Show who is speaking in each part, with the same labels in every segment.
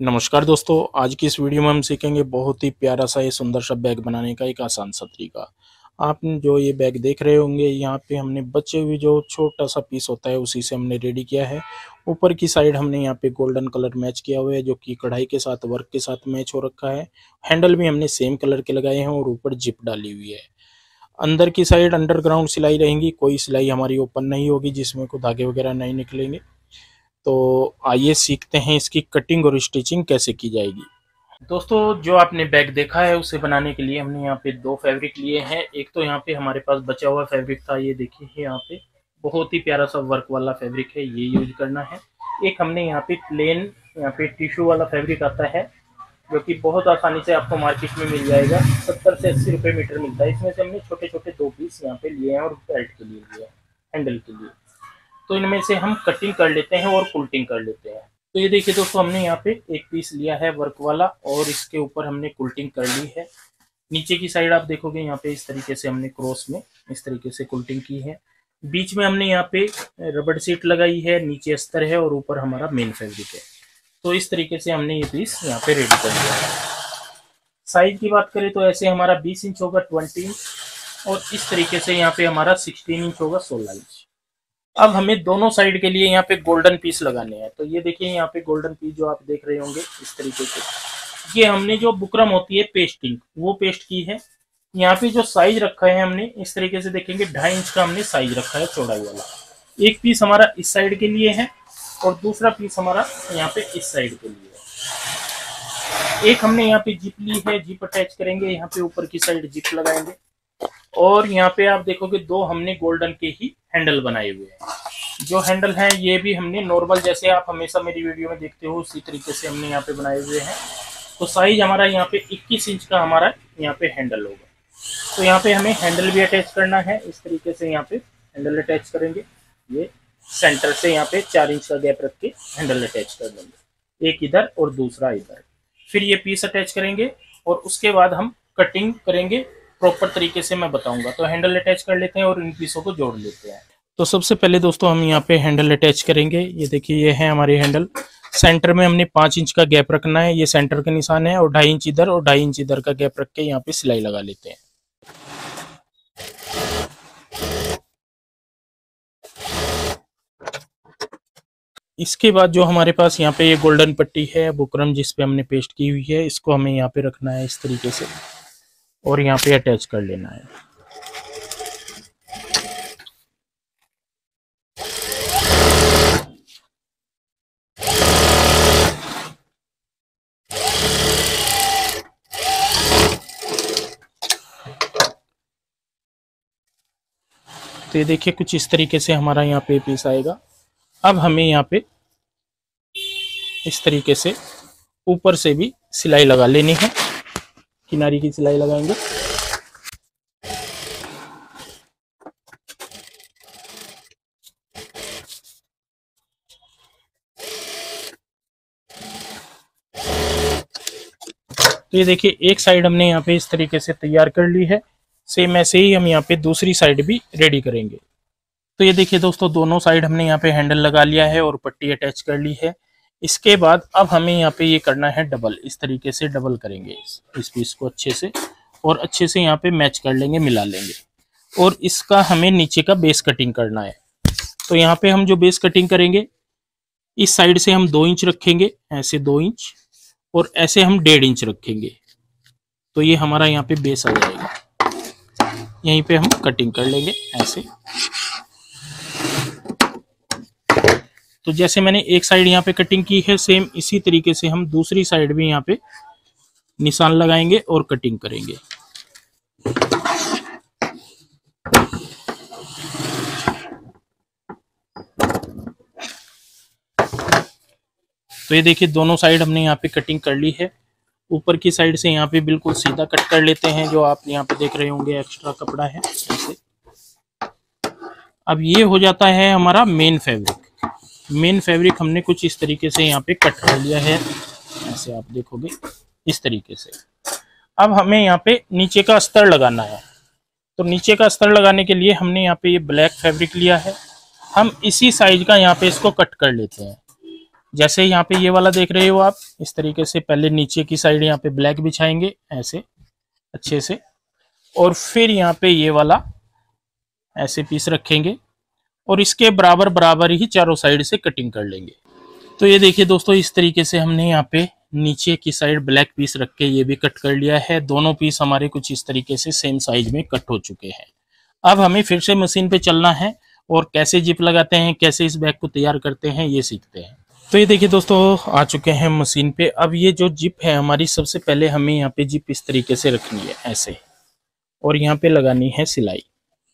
Speaker 1: नमस्कार दोस्तों, आज की इस वीडियो में हम सीखेंगे बहुत ही प्यारा सा ये सुंदर सा बैग बनाने का एक आसान सा तरीका। आप जो ये बैग देख रहे होंगे, यहाँ पे हमने बचे हुए जो छोटा सा पीस होता है उसी से हमने रेडी किया है। ऊपर की साइड हमने यहाँ पे गोल्डन कलर मैच किया हुआ है, जो कि कढ़ाई के साथ वर्क के साथ मैच हो रखा है। हैंडल भी हमने सेम कलर के लगाए हैं और ऊपर जिप डाली हुई है। अंदर की साइड अंडरग्राउंड सिलाई रहेंगी, कोई सिलाई हमारी ओपन नहीं होगी जिसमें कोई धागे वगैरह नहीं निकलेंगे। तो आइए सीखते हैं इसकी कटिंग और स्टिचिंग कैसे की जाएगी। दोस्तों, जो आपने बैग देखा है उसे बनाने के लिए हमने यहाँ पे दो फैब्रिक लिए हैं। एक तो यहाँ पे हमारे पास बचा हुआ फैब्रिक था, ये देखिए यहाँ पे बहुत ही प्यारा सा वर्क वाला फैब्रिक है, ये यूज करना है। एक हमने यहाँ पे प्लेन यहाँ पे टिश्यू वाला फैब्रिक आता है, जो कि बहुत आसानी से आपको मार्केट में मिल जाएगा। 70 से 80 रुपये मीटर मिलता है। इसमें से हमने छोटे छोटे दो पीस यहाँ पे लिए हैं और बेल्ट के लिए लिए हैं, हैंडल के लिए। तो इनमें से हम कटिंग कर लेते हैं और कुल्टिंग कर लेते हैं। तो ये देखिए दोस्तों, हमने यहाँ पे एक पीस लिया है वर्क वाला और इसके ऊपर हमने कुल्टिंग कर ली है। नीचे की साइड आप देखोगे यहाँ पे इस तरीके से हमने क्रॉस में इस तरीके से कुल्टिंग की है। बीच में हमने यहाँ पे रबड़ सीट लगाई है, नीचे अस्तर है और ऊपर हमारा मेन फैब्रिक है। तो इस तरीके से हमने ये पीस यहाँ पे रेडी कर लिया है। साइज की बात करें तो ऐसे हमारा 20 इंच होगा 20 इंच, और इस तरीके से यहाँ पे हमारा 16 इंच होगा 16 इंच। अब हमें दोनों साइड के लिए यहाँ पे गोल्डन पीस लगाने हैं। तो ये देखिए यहाँ पे गोल्डन पीस जो आप देख रहे होंगे इस तरीके से, ये हमने जो बुकरम होती है पेस्टिंग वो पेस्ट की है। यहाँ पे जो साइज रखा है हमने इस तरीके से देखेंगे 2.5 इंच का हमने साइज रखा है चौड़ाई वाला। एक पीस हमारा इस साइड के लिए है और दूसरा पीस हमारा यहाँ पे इस साइड के लिए है। एक हमने यहाँ पे जिप ली है, जिप अटैच करेंगे, यहाँ पे ऊपर की साइड जिप लगाएंगे। और यहाँ पे आप देखोगे दो हमने गोल्डन के ही हैंडल बनाए हुए हैं। जो हैंडल हैं ये भी हमने नॉर्मल जैसे आप हमेशा मेरी वीडियो में देखते हो उसी तरीके से हमने यहाँ पे बनाए हुए हैं। तो साइज हमारा यहाँ पे 21 इंच का हमारा यहाँ पे हैंडल होगा। तो यहाँ पे हमें हैंडल भी अटैच करना है। इस तरीके से यहाँ पे हैंडल अटैच करेंगे। ये सेंटर से यहाँ पे 4 इंच का गैप रख के हैंडल अटैच कर देंगे, एक इधर और दूसरा इधर। फिर ये पीस अटैच करेंगे और उसके बाद हम कटिंग करेंगे प्रॉपर तरीके से, मैं बताऊंगा। तो हैंडल अटैच कर लेते हैं और इन पीसों को जोड़ लेते हैं। तो सबसे पहले दोस्तों हम यहाँ पे हैंडल अटैच करेंगे। ये देखिए ये है हमारी हैंडल। सेंटर में हमने 5 इंच का गैप रखना है, ये सेंटर का निशान है, और 2.5 इंच इधर और 2.5 इंच इधर का गैप रख के यहाँ पे सिलाई लगा लेते हैं। इसके बाद जो हमारे पास यहाँ पे ये गोल्डन पट्टी है बुकरम जिसपे हमने पेस्ट की हुई है, इसको हमें यहाँ पे रखना है इस तरीके से और यहाँ पे अटैच कर लेना है। तो ये देखिए कुछ इस तरीके से हमारा यहाँ पे पीस आएगा। अब हमें यहाँ पे इस तरीके से ऊपर से भी सिलाई लगा लेनी है, किनारी की सिलाई लगाएंगे। तो ये देखिए एक साइड हमने यहाँ पे इस तरीके से तैयार कर ली है। सेम ऐसे ही हम यहाँ पे दूसरी साइड भी रेडी करेंगे। तो ये देखिए दोस्तों, दोनों साइड हमने यहाँ पे हैंडल लगा लिया है और पट्टी अटैच कर ली है। इसके बाद अब हमें यहाँ पे ये करना है डबल। इस तरीके से डबल करेंगे इस पीस को अच्छे से, और अच्छे से यहाँ पे मैच कर लेंगे, मिला लेंगे। और इसका हमें नीचे का बेस कटिंग करना है। तो यहाँ पे हम जो बेस कटिंग करेंगे, इस साइड से हम 2 इंच रखेंगे, ऐसे 2 इंच, और ऐसे हम 1.5 इंच रखेंगे। तो ये हमारा यहाँ पे बेस आ जाएगा। यहीं पे हम कटिंग कर लेंगे ऐसे। तो जैसे मैंने एक साइड यहाँ पे कटिंग की है, सेम इसी तरीके से हम दूसरी साइड भी यहाँ पे निशान लगाएंगे और कटिंग करेंगे। तो ये देखिए दोनों साइड हमने यहाँ पे कटिंग कर ली है। ऊपर की साइड से यहाँ पे बिल्कुल सीधा कट कर लेते हैं, जो आप यहाँ पे देख रहे होंगे एक्स्ट्रा कपड़ा है ऐसे। अब ये हो जाता है हमारा मेन फैब्रिक। मेन फैब्रिक हमने कुछ इस तरीके से यहाँ पे कट कर लिया है, ऐसे आप देखोगे इस तरीके से। अब हमें यहाँ पे नीचे का अस्तर लगाना है। तो नीचे का अस्तर लगाने के लिए हमने यहाँ पे ये ब्लैक फैब्रिक लिया है। हम इसी साइज का यहाँ पे इसको कट कर लेते हैं। जैसे यहाँ पे ये वाला देख रहे हो आप, इस तरीके से पहले नीचे की साइड यहाँ पे ब्लैक बिछाएंगे ऐसे अच्छे से, और फिर यहाँ पे ये वाला ऐसे पीस रखेंगे और इसके बराबर बराबर ही चारों साइड से कटिंग कर लेंगे। तो ये देखिए दोस्तों, इस तरीके से हमने यहाँ पे नीचे की साइड ब्लैक पीस रख के ये भी कट कर लिया है। दोनों पीस हमारे कुछ इस तरीके से सेम साइज में कट हो चुके हैं। अब हमें फिर से मशीन पे चलना है और कैसे जिप लगाते हैं, कैसे इस बैग को तैयार करते हैं, ये सीखते हैं। तो ये देखिए दोस्तों, आ चुके हैं मशीन पे। अब ये जो जिप है हमारी, सबसे पहले हमें यहाँ पे जिप इस तरीके से रखनी है ऐसे, और यहाँ पे लगानी है सिलाई।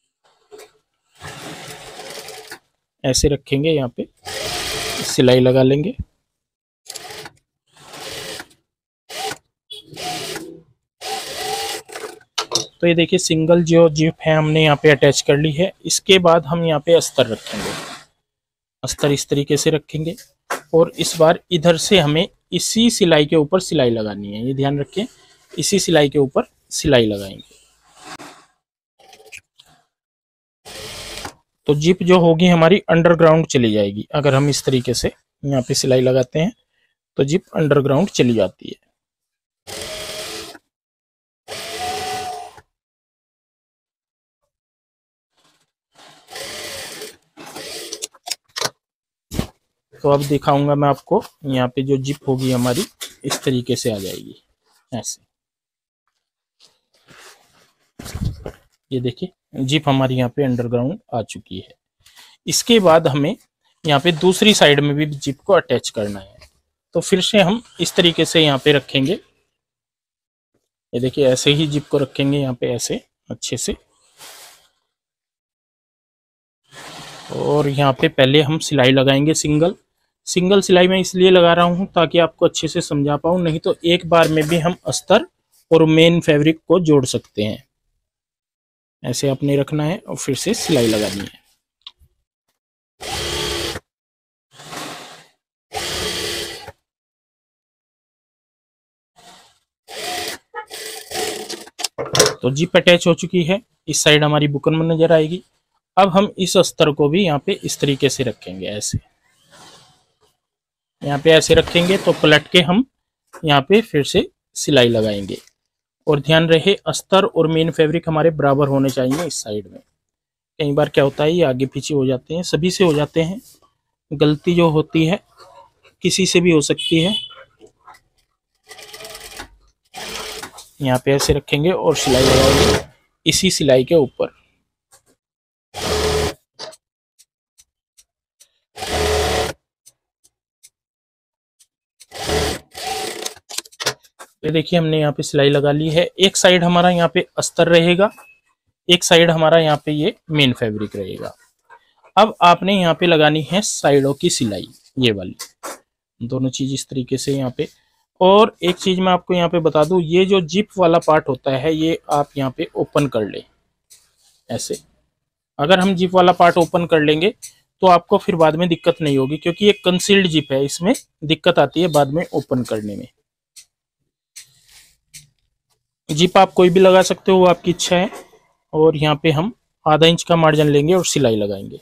Speaker 1: ऐसे रखेंगे, यहाँ पे सिलाई लगा लेंगे। तो ये देखिए, सिंगल जो जिप है हमने यहाँ पे अटैच कर ली है। इसके बाद हम यहाँ पे अस्तर रखेंगे। अस्तर इस तरीके से रखेंगे और इस बार इधर से हमें इसी सिलाई के ऊपर सिलाई लगानी है। ये ध्यान रखें, इसी सिलाई के ऊपर सिलाई लगाएंगे। तो जिप जो होगी हमारी अंडरग्राउंड चली जाएगी। अगर हम इस तरीके से यहाँ पे सिलाई लगाते हैं तो जिप अंडरग्राउंड चली जाती है। तो अब दिखाऊंगा मैं आपको। यहाँ पे जो जिप होगी हमारी इस तरीके से आ जाएगी ऐसे। ये देखिए, जिप हमारी यहाँ पे अंडरग्राउंड आ चुकी है। इसके बाद हमें यहाँ पे दूसरी साइड में भी जिप को अटैच करना है। तो फिर से हम इस तरीके से यहाँ पे रखेंगे। ये देखिए, ऐसे ही जिप को रखेंगे यहाँ पे ऐसे अच्छे से, और यहाँ पे पहले हम सिलाई लगाएंगे। सिंगल सिलाई मैं इसलिए लगा रहा हूँ ताकि आपको अच्छे से समझा पाऊँ, नहीं तो एक बार में भी हम अस्तर और मेन फैब्रिक को जोड़ सकते हैं। ऐसे आपने रखना है और फिर से सिलाई लगानी है। तो जिप अटैच हो चुकी है। इस साइड हमारी बुकन में नजर आएगी। अब हम इस अस्तर को भी यहाँ पे इस तरीके से रखेंगे ऐसे। यहाँ पे ऐसे रखेंगे तो पलट के हम यहाँ पे फिर से सिलाई लगाएंगे। और ध्यान रहे, अस्तर और मेन फैब्रिक हमारे बराबर होने चाहिए इस साइड में। कई बार क्या होता है, ये आगे पीछे हो जाते हैं, सभी से हो जाते हैं। गलती जो होती है किसी से भी हो सकती है। यहाँ पे ऐसे रखेंगे और सिलाई लगाएंगे इसी सिलाई के ऊपर। ये देखिए, हमने यहाँ पे सिलाई लगा ली है। एक साइड हमारा यहाँ पे अस्तर रहेगा, एक साइड हमारा यहाँ पे ये मेन फैब्रिक रहेगा। अब आपने यहाँ पे लगानी है साइडों की सिलाई, ये वाली दोनों चीज इस तरीके से यहाँ पे। और एक चीज मैं आपको यहाँ पे बता दूं, ये जो जिप वाला पार्ट होता है ये आप यहाँ पे ओपन कर ले ऐसे। अगर हम जिप वाला पार्ट ओपन कर लेंगे तो आपको फिर बाद में दिक्कत नहीं होगी, क्योंकि ये कंसील्ड जिप है, इसमें दिक्कत आती है बाद में ओपन करने में। जिप आप कोई भी लगा सकते हो, वो आपकी इच्छा है। और यहाँ पे हम आधा इंच का मार्जिन लेंगे और सिलाई लगाएंगे।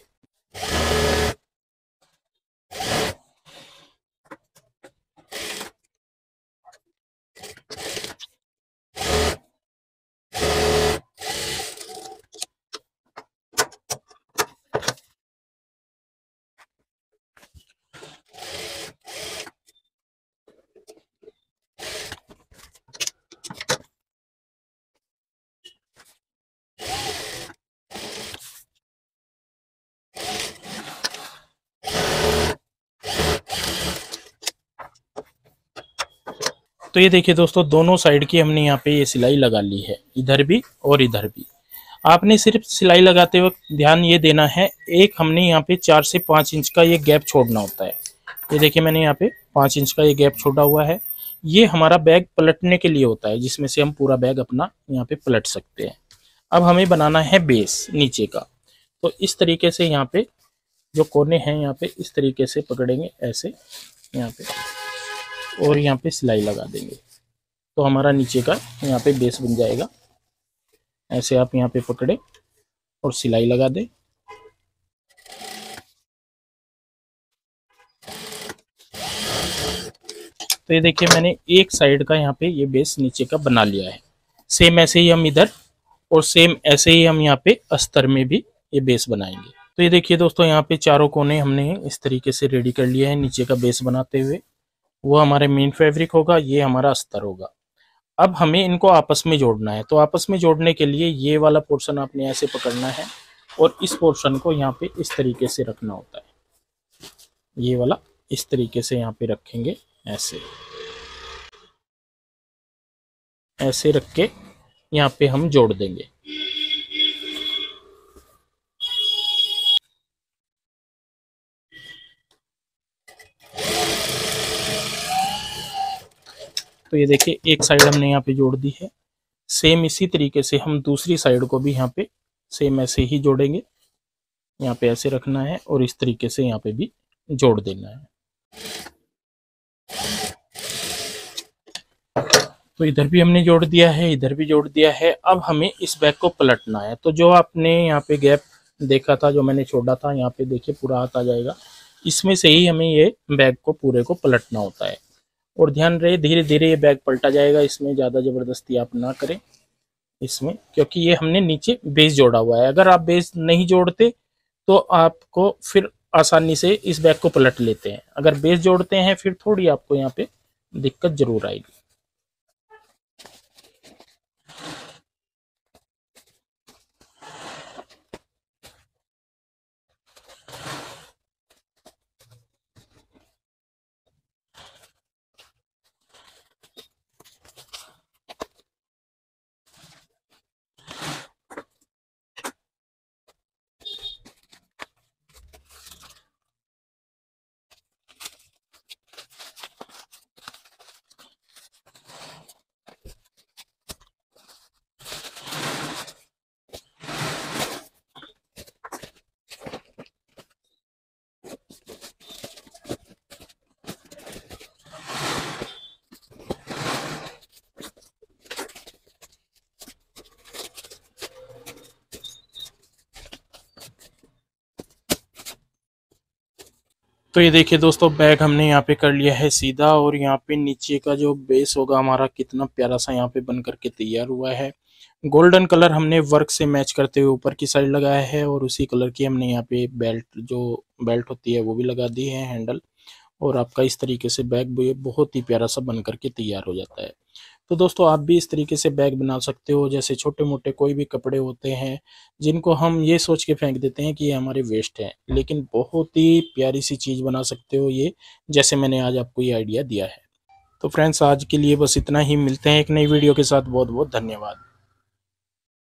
Speaker 1: तो ये देखिए दोस्तों, दोनों साइड की हमने यहाँ पे ये सिलाई लगा ली है, इधर भी और इधर भी। आपने सिर्फ सिलाई लगाते वक्त ध्यान ये देना है, एक हमने यहाँ पे 4 से 5 इंच का ये गैप छोड़ना होता है। ये देखिए, मैंने यहाँ पे 5 इंच का ये गैप छोड़ा हुआ है। ये हमारा बैग पलटने के लिए होता है, जिसमें से हम पूरा बैग अपना यहाँ पे पलट सकते हैं। अब हमें बनाना है बेस नीचे का। तो इस तरीके से यहाँ पे जो कोने हैं यहाँ पे इस तरीके से पकड़ेंगे ऐसे यहाँ पे, और यहाँ पे सिलाई लगा देंगे। तो हमारा नीचे का यहाँ पे बेस बन जाएगा। ऐसे आप यहाँ पे पकड़े और सिलाई लगा दें। तो ये देखिए मैंने एक साइड का यहाँ पे ये बेस नीचे का बना लिया है। सेम ऐसे ही हम इधर और सेम ऐसे ही हम यहाँ पे अस्तर में भी ये बेस बनाएंगे। तो ये देखिए दोस्तों यहाँ पे चारों कोने हमने इस तरीके से रेडी कर लिया है नीचे का बेस बनाते हुए। वो हमारे मेन फैब्रिक होगा, ये हमारा अस्तर होगा। अब हमें इनको आपस में जोड़ना है। तो आपस में जोड़ने के लिए ये वाला पोर्शन आपने ऐसे पकड़ना है और इस पोर्शन को यहाँ पे इस तरीके से रखना होता है। ये वाला इस तरीके से यहाँ पे रखेंगे, ऐसे ऐसे रख के यहाँ पे हम जोड़ देंगे। तो ये देखिए एक साइड हमने यहाँ पे जोड़ दी है। सेम इसी तरीके से हम दूसरी साइड को भी यहाँ पे सेम ऐसे ही जोड़ेंगे। यहाँ पे ऐसे रखना है और इस तरीके से यहाँ पे भी जोड़ देना है। तो इधर भी हमने जोड़ दिया है, इधर भी जोड़ दिया है। अब हमें इस बैग को पलटना है। तो जो आपने यहाँ पे गैप देखा था, जो मैंने छोड़ा था, यहाँ पे देखिए पूरा हाथ आ जाएगा। इसमें से ही हमें ये बैग को पूरे को पलटना होता है। और ध्यान रहे धीरे धीरे ये बैग पलटा जाएगा, इसमें ज़्यादा ज़बरदस्ती आप ना करें इसमें, क्योंकि ये हमने नीचे बेस जोड़ा हुआ है। अगर आप बेस नहीं जोड़ते तो आपको फिर आसानी से इस बैग को पलट लेते हैं। अगर बेस जोड़ते हैं फिर थोड़ी आपको यहाँ पे दिक्कत जरूर आएगी। तो ये देखिए दोस्तों बैग हमने यहाँ पे कर लिया है सीधा, और यहाँ पे नीचे का जो बेस होगा हमारा कितना प्यारा सा यहाँ पे बन करके तैयार हुआ है। गोल्डन कलर हमने वर्क से मैच करते हुए ऊपर की साइड लगाया है, और उसी कलर की हमने यहाँ पे बेल्ट, जो बेल्ट होती है वो भी लगा दी है, हैंडल। और आपका इस तरीके से बैग भी बहुत ही प्यारा सा बन करके तैयार हो जाता है। तो दोस्तों आप भी इस तरीके से बैग बना सकते हो। जैसे छोटे मोटे कोई भी कपड़े होते हैं जिनको हम ये सोच के फेंक देते हैं कि ये हमारे वेस्ट हैं, लेकिन बहुत ही प्यारी सी चीज़ बना सकते हो ये, जैसे मैंने आज आपको ये आइडिया दिया है। तो फ्रेंड्स आज के लिए बस इतना ही, मिलते हैं एक नई वीडियो के साथ। बहुत बहुत धन्यवाद।